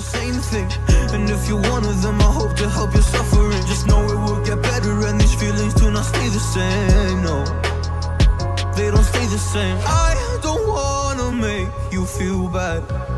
same thing. And if you're one of them, I hope to help your suffering. Just know it will get better and these feelings do not stay the same, no. They don't stay the same. I don't wanna make you feel bad,